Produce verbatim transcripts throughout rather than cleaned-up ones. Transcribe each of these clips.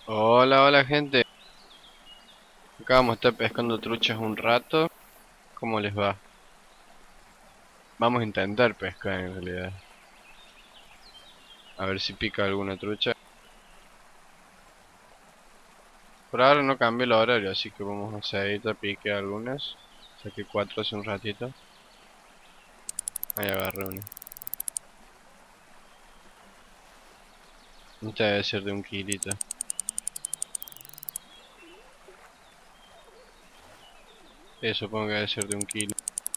Hola, hola gente. Acá vamos a estar pescando truchas un rato. ¿Cómo les va? Vamos a intentar pescar en realidad. A ver si pica alguna trucha. Por ahora no cambié el horario, así que vamos a seguir a pique algunas. Saqué cuatro hace un ratito. Ahí agarré una. Esta debe ser de un kilito. Eh, supongo que debe ser de un kilo.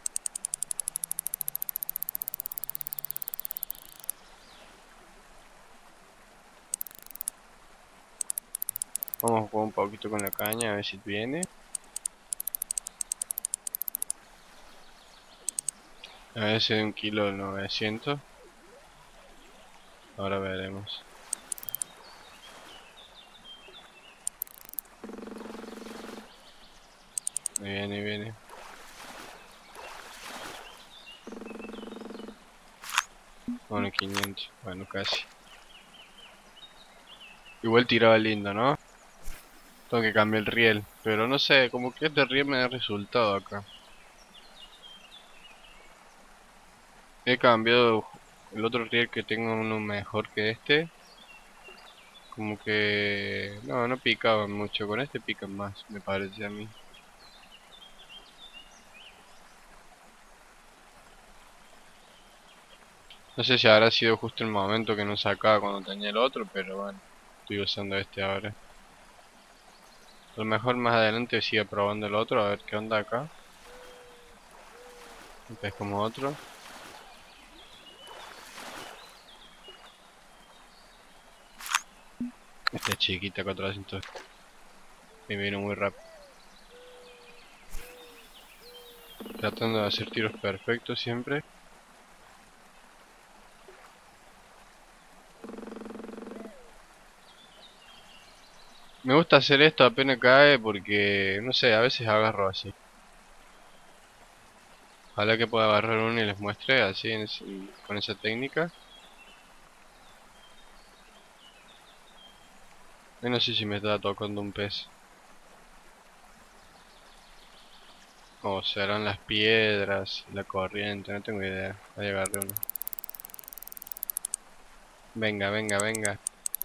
Vamos a jugar un poquito con la caña a ver si viene. A ver si de un kilo novecientos. Ahora veremos. Ahí viene, ahí viene. Bueno, quinientos. Bueno, casi. Igual tiraba lindo, ¿no? Tengo que cambiar el riel, pero no sé, como que este riel me da resultado acá. He cambiado el otro riel que tengo uno mejor que este. Como que... No, no picaban mucho, con este pican más, me parece a mí. No sé si habrá sido justo el momento que no sacaba cuando tenía el otro, pero bueno, estoy usando este ahora. A lo mejor más adelante siga probando el otro, a ver qué onda acá. Entonces como otro. Esta es chiquita, cuatrocientos. Me vino muy rápido. Tratando de hacer tiros perfectos siempre. Me gusta hacer esto apenas cae porque, no sé, a veces agarro así. Ojalá que pueda agarrar uno y les muestre así en ese- con esa técnica. Y no sé si me está tocando un pez. O serán las piedras, la corriente, no tengo idea. Ahí agarré uno. Venga, venga, venga.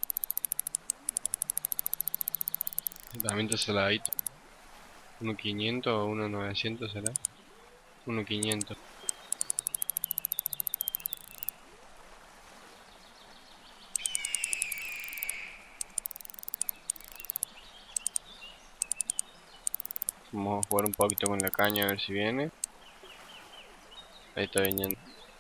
También está saladito. Uno quinientos o uno novecientos será. Uno quinientos. Vamos a jugar un poquito con la caña a ver si viene. Ahí está viniendo.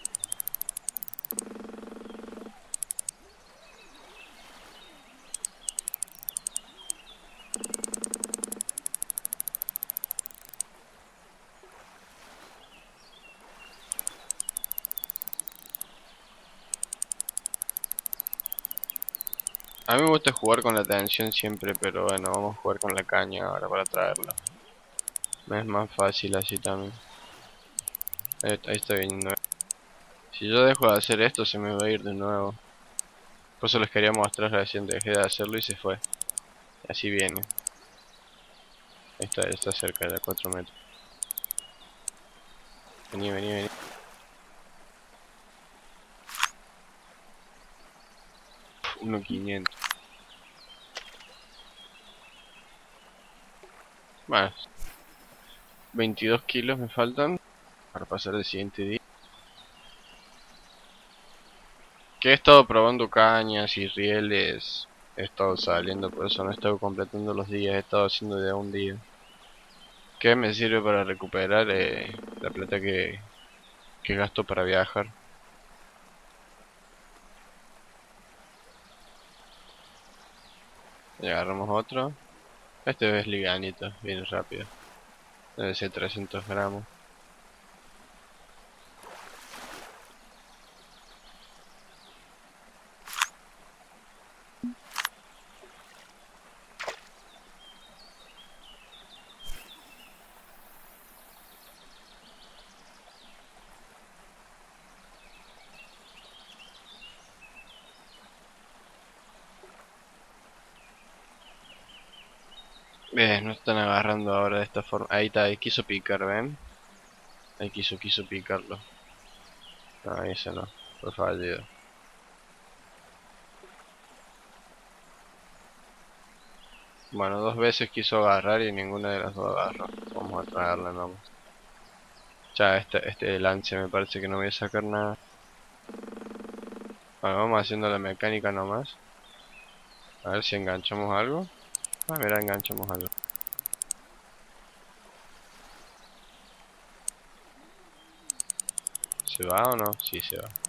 A mí me gusta jugar con la tensión siempre, pero bueno, vamos a jugar con la caña ahora para traerlo. Me es más fácil así también. Ahí, está- ahí está viniendo. Si yo dejo de hacer esto se me va a ir de nuevo. Por eso les quería mostrar recién, dejé de hacerlo y se fue. Así viene. Ahí está, está cerca de cuatro metros. Vení, vení, vení. uno quinientos. Bueno, veintidós kilos me faltan para pasar el siguiente día. Que he estado probando cañas y rieles. He estado saliendo, por eso no he estado completando los días. He estado haciendo de a un día. Que me sirve para recuperar eh, la plata que, que gasto para viajar. Y agarramos otro. Este es livianito, viene rápido. Debe ser trescientos gramos. Ves, no están agarrando ahora de esta forma. Ahí está, ahí quiso picar, ¿ven? Ahí quiso, quiso picarlo. No, eso no, fue fallido. Bueno, dos veces quiso agarrar y ninguna de las dos agarró. Vamos a traerla nomás. Ya, este, este lance me parece que no voy a sacar nada. Bueno, vamos haciendo la mecánica nomás. A ver si enganchamos algo. Ah, mira, enganchamos algo. ¿Se va o no? Sí, se va.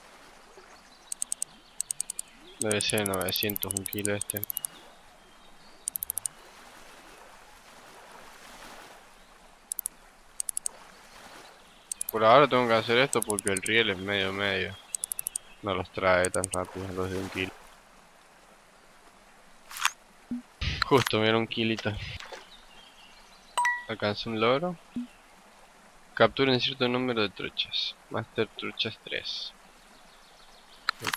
Debe ser novecientos, un kilo este. Por ahora tengo que hacer esto porque el riel es medio medio. No los trae tan rápido los de un kilo. Justo, mira, un kilito. Alcancé un logro. Capturen cierto número de truchas. Master truchas tres. Ok.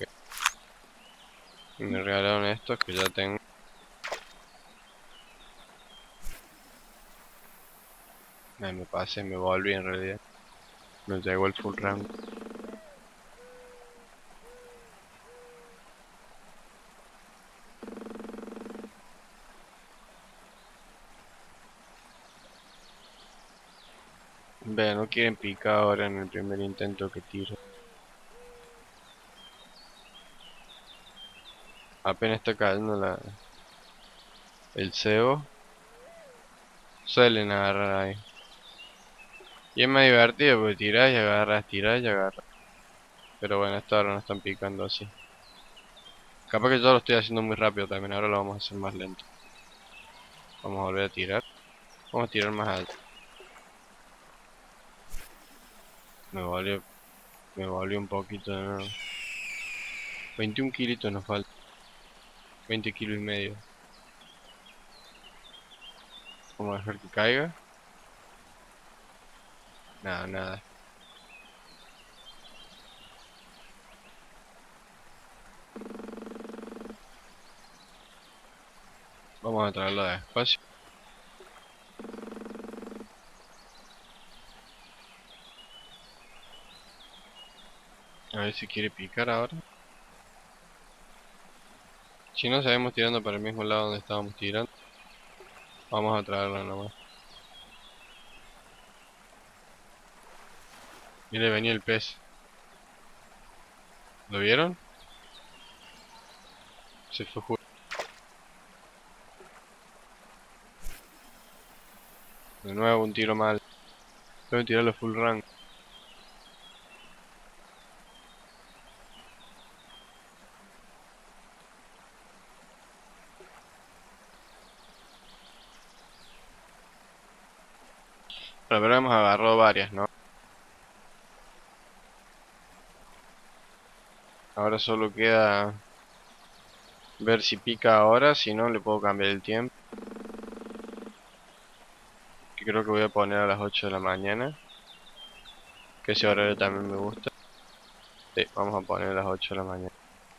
Me regalaron estos que ya tengo. Ay, me pasé, me volví en realidad. Me llegó el full rango. Ve, no quieren picar ahora en el primer intento que tiro. Apenas está cayendo la, el cebo. Suelen agarrar ahí. Y es más divertido porque tirás y agarras, tirás y agarras. Pero bueno, esta ahora no están picando así. Capaz que yo lo estoy haciendo muy rápido también, ahora lo vamos a hacer más lento. Vamos a volver a tirar. Vamos a tirar más alto. Me volvió, me volvió un poquito de nuevo. veintiún kilitos nos falta. veinte kilos y medio. Vamos a dejar que caiga. Nada, nada. Vamos a traerlo despacio. A ver si quiere picar ahora. Si no, seguimos tirando para el mismo lado donde estábamos tirando. Vamos a traerlo nomás. Mire, venía el pez. ¿Lo vieron? Se fue justo. De nuevo un tiro mal. Tengo que tirarlo full rank. Pero hemos agarrado varias, ¿no? Ahora solo queda ver si pica ahora, si no le puedo cambiar el tiempo. Que creo que voy a poner a las ocho de la mañana. Que ese horario también me gusta. Sí, vamos a poner a las ocho de la mañana.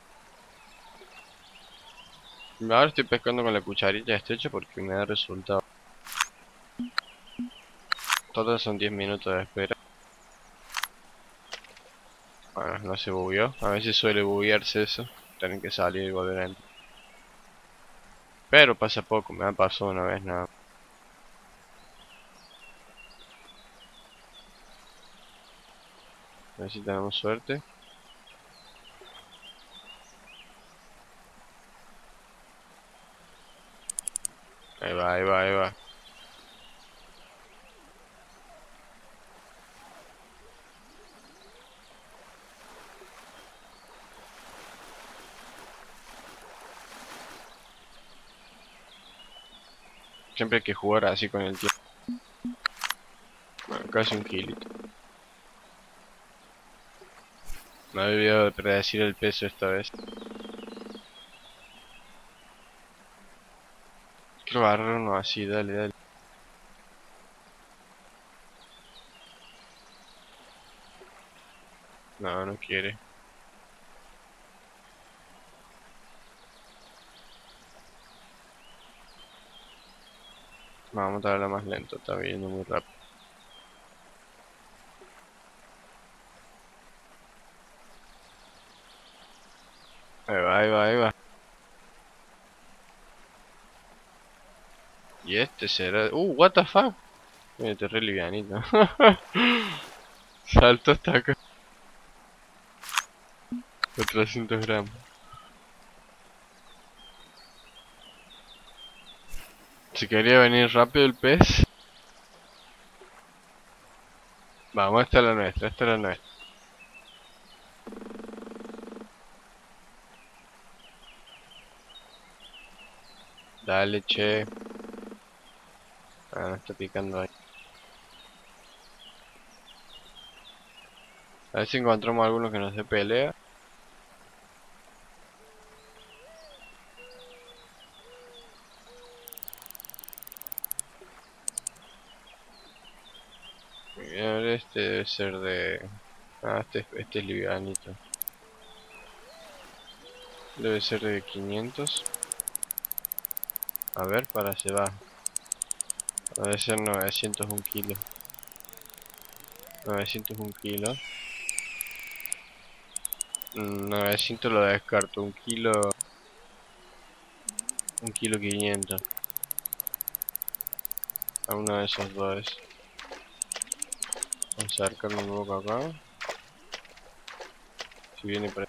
Ahora estoy pescando con la cucharilla estrecha porque me da resultado. Total son diez minutos de espera. Bueno, no se bugueó. A veces suele buguearse eso. Tienen que salir y volver a entrar. Pero pasa poco, me ha pasado una vez nada. A ver si tenemos suerte. Ahí va, ahí va, ahí va. Siempre hay que jugar así con el tiempo. Bueno, casi un kilito. Me había olvidado de predecir el peso esta vez. Quiero agarrar uno así, dale, dale. No, no quiere. Vamos a traerla más lento, está viendo muy rápido. Ahí va, ahí va, ahí va. Y este será... Uh, what the fuck. Mira, este re livianito. Salto hasta acá. cuatrocientos gramos. Si quería venir rápido el pez. Vamos, esta es la nuestra, esta es la nuestra. Dale, che. Ah, me está picando ahí. A ver si encontramos alguno que nos dé pelea. A ver, este debe ser de... Ah, este, este es livianito. Debe ser de quinientos. A ver, para se va. Debe ser novecientos un kilo. novecientos un kilo. Mm, novecientos lo descarto. Un kilo... Un kilo quinientos. A uno de esos dos. Vamos a acercarlo un poco acá. Si viene por ahí.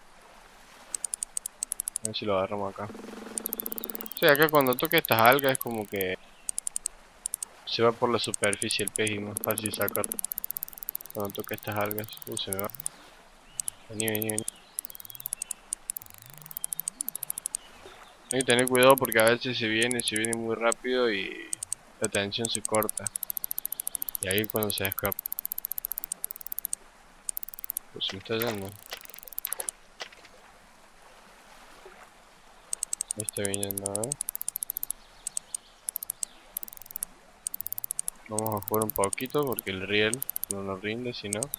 A ver si lo agarramos acá. Sí, acá cuando toque estas algas es como que se va por la superficie el pez y es más fácil sacar. Cuando toque estas algas. Uh, se me va. Vení, vení, vení. Hay que tener cuidado porque a veces se viene, se viene muy rápido y la tensión se corta. Y ahí es cuando se escapa. Pues se me está yendo. Ahí está viniendo, a ver. Vamos a jugar un poquito porque el riel no nos rinde si no.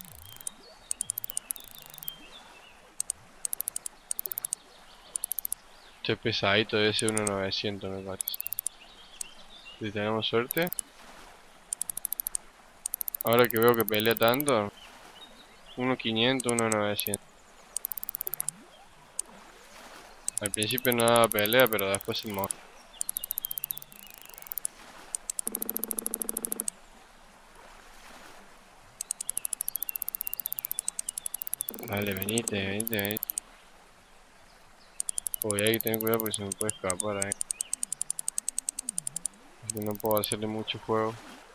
Este pesadito debe ser uno novecientos me parece. Si tenemos suerte. Ahora que veo que pelea tanto. uno quinientos, uno novecientos. Al principio no daba pelea, pero después se movió. Vale, venite, venite, venite. Uy, hay que tener cuidado porque se me puede escapar ahí. Porque no puedo hacerle mucho juego.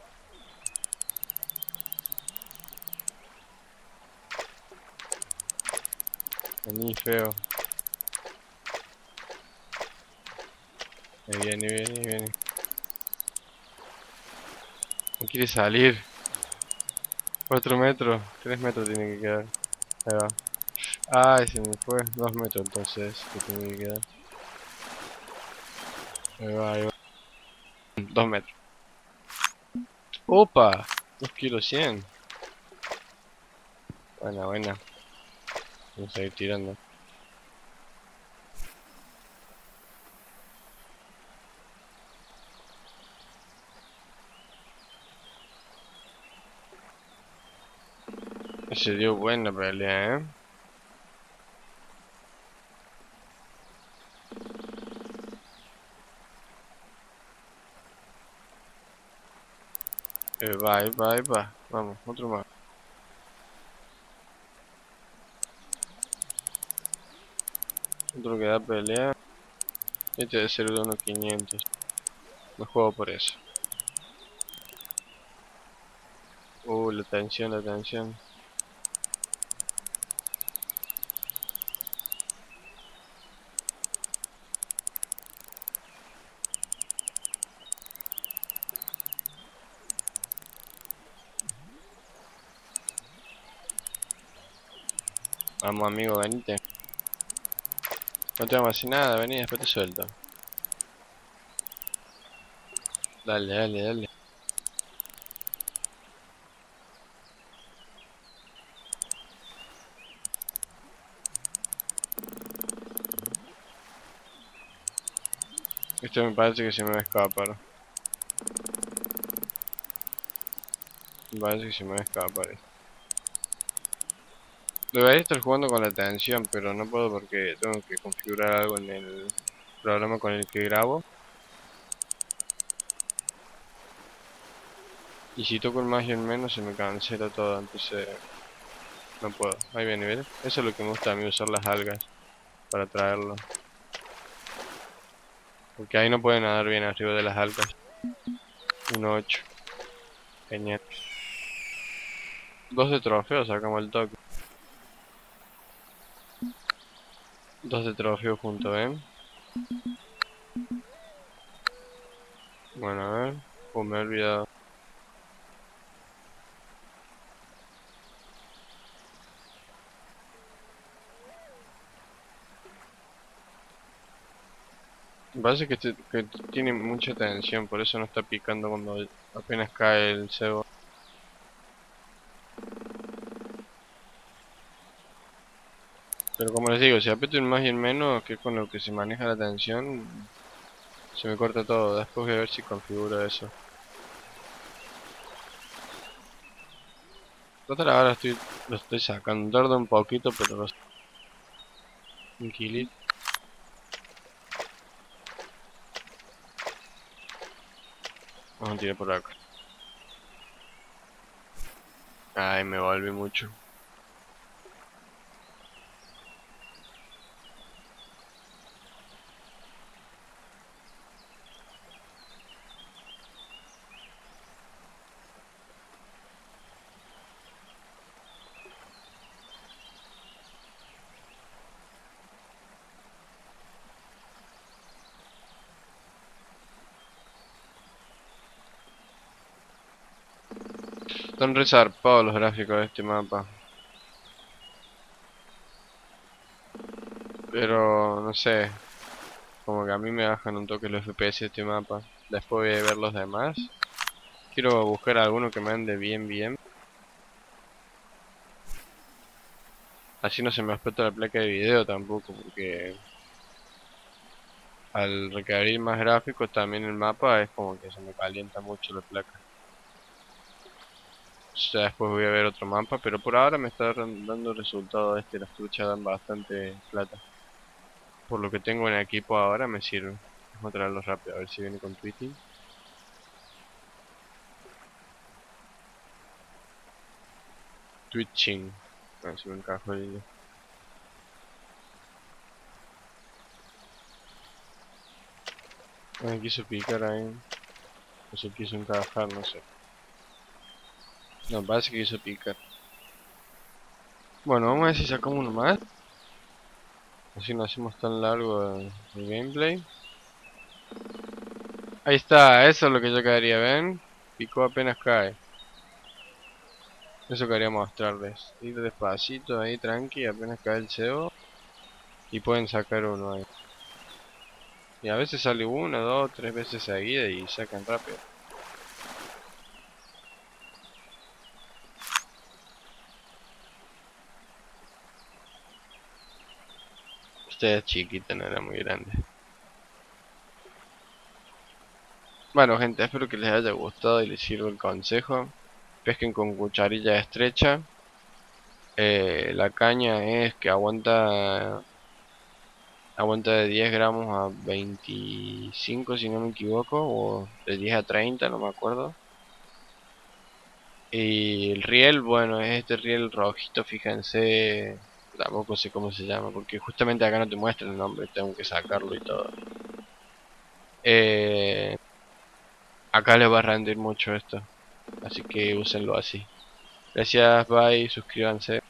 Vení, feo. Ahí viene, viene, viene. No quiere salir. cuatro metros, tres metros tiene que quedar. Ahí va. Ay, se me fue. dos metros entonces que tiene que quedar. Ahí va, ahí va. dos metros. ¡Opa! dos kilos cien. Buena, buena. Vamos a ir tirando. Se dio buena pelea, eh. Eh, va, ahí va, ahí va. Vamos, otro más. Otro que da pelea. Este debe ser de unos quinientos. No juego por eso. Uh, la tensión, la tensión. Vamos, amigo, venite. No te vamos a hacer nada, vení, después te suelto. Dale, dale, dale. Esto me parece que se me va a escapar. Parece que se me va a escapar esto. Debería estar jugando con la tensión, pero no puedo porque tengo que configurar algo en el programa con el que grabo. Y si toco el más y el menos se me cancela todo, entonces no puedo. Ahí viene, ¿ves? Eso es lo que me gusta a mí, usar las algas para traerlo. Porque ahí no pueden nadar bien arriba de las algas. Un ocho. Genial. Dos de trofeo, sacamos el toque. Dos de trofeo junto, ¿ven? Bueno, a ver. Oh, me he olvidado. Me parece que, este- que tiene mucha tensión, por eso no está picando cuando apenas cae el cebo. Pero como les digo, si aprieto el más y el menos, que es con lo que se maneja la tensión, se me corta todo. Después voy a ver si configuro eso. Total, ahora estoy, lo estoy sacando. Tarda un poquito, pero lo un kilito. Vamos a tirar por acá. Ay, me volví mucho. Están resarpados los gráficos de este mapa. Pero no sé, como que a mí me bajan un toque los F P S de este mapa. Después voy a ver los demás. Quiero buscar alguno que me ande bien bien. Así no se me explota la placa de video tampoco, porque al requerir más gráficos también el mapa es como que se me calienta mucho la placa. Ya después voy a ver otro mapa, pero por ahora me está dan- dando resultado este, las truchas dan bastante plata. Por lo que tengo en el equipo ahora me sirve. Vamos a traerlo rápido, a ver si viene con tweeting. Twitching. A ver si me encajo el... Me quiso picar ahí. O se quiso encajar, no sé. No, parece que quiso picar. Bueno, vamos a ver si sacamos uno más. Así no hacemos tan largo el, el gameplay. Ahí está, eso es lo que yo quería, ¿ven? Picó apenas cae. Eso quería mostrarles. Ir despacito ahí, tranqui, apenas cae el cebo. Y pueden sacar uno ahí. Y a veces sale uno, dos, tres veces seguida y sacan rápido. Usted es chiquita, no era muy grande. Bueno gente, espero que les haya gustado y les sirva el consejo. Pesquen con cucharilla estrecha. Eh, la caña es que aguanta aguanta de diez gramos a veinticinco si no me equivoco, o de diez a treinta, no me acuerdo. Y el riel, bueno, es este riel rojito, fíjense, tampoco sé cómo se llama, porque justamente acá no te muestra el nombre, tengo que sacarlo y todo. Eh, Acá les va a rendir mucho esto, así que úsenlo así. Gracias, bye, suscríbanse.